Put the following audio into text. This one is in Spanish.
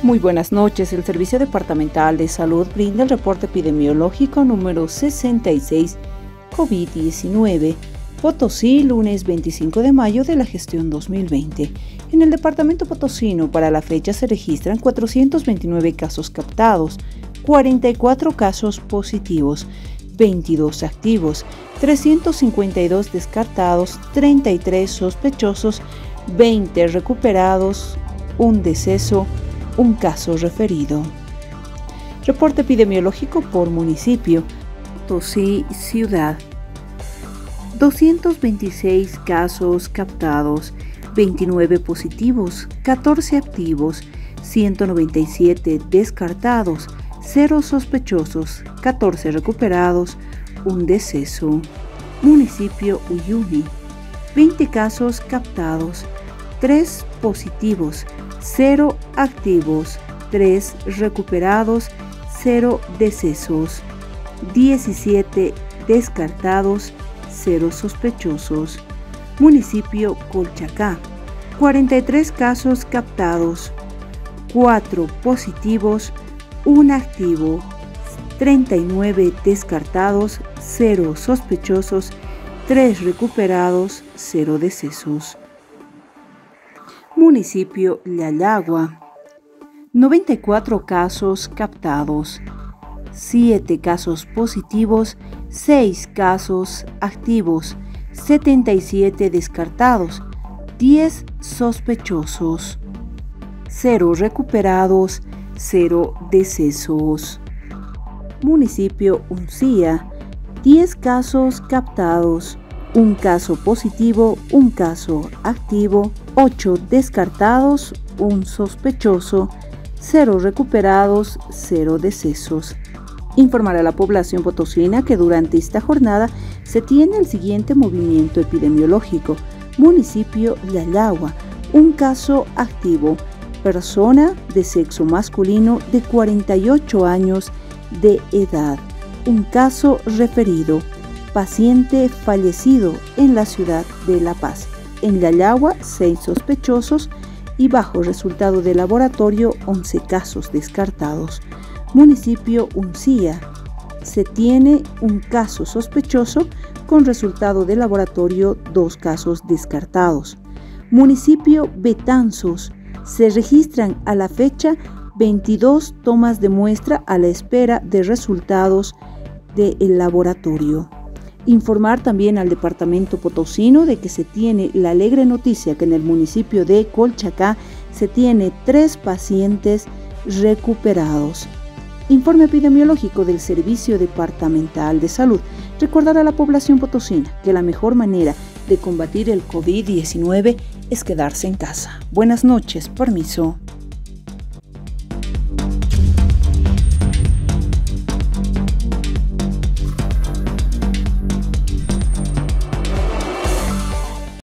Muy buenas noches. El Servicio Departamental de Salud brinda el reporte epidemiológico número 66 COVID-19, Potosí, lunes 25 de mayo de la gestión 2020. En el departamento potosino, para la fecha se registran 429 casos captados, 44 casos positivos, 22 activos, 352 descartados, 33 sospechosos, 20 recuperados, un deceso, un caso referido. Reporte epidemiológico por municipio. Potosí Ciudad. 226 casos captados, 29 positivos, 14 activos, 197 descartados, 0 sospechosos, 14 recuperados, un deceso. Municipio Uyuni. 20 casos captados, 3 positivos, 0 activos, 3 recuperados, 0 decesos, 17 descartados, 0 sospechosos. Municipio Colchacá. 43 casos captados, 4 positivos, 1 activo, 39 descartados, 0 sospechosos, 3 recuperados, 0 decesos. Municipio Llalagua. 94 casos captados, 7 casos positivos, 6 casos activos, 77 descartados, 10 sospechosos, 0 recuperados, 0 decesos. Municipio Uncía. 10 casos captados, 1 caso positivo, 1 caso activo, 8 descartados, 1 sospechoso, 0 recuperados, 0 decesos. Informar a la población potosina que durante esta jornada se tiene el siguiente movimiento epidemiológico. Municipio Llalagua. 1 caso activo, persona de sexo masculino de 48 años de edad. 1 caso referido, paciente fallecido en la ciudad de La Paz. En Llalagua, 6 sospechosos y bajo resultado de laboratorio, 11 casos descartados. Municipio Uncía. Se tiene 1 caso sospechoso con resultado de laboratorio, 2 casos descartados. Municipio Betanzos. Se registran a la fecha 22 tomas de muestra a la espera de resultados del laboratorio. Informar también al departamento potosino de que se tiene la alegre noticia que en el municipio de Colchacá se tiene 3 pacientes recuperados. Informe epidemiológico del Servicio Departamental de Salud. Recordar a la población potosina que la mejor manera de combatir el COVID-19 es quedarse en casa. Buenas noches, permiso.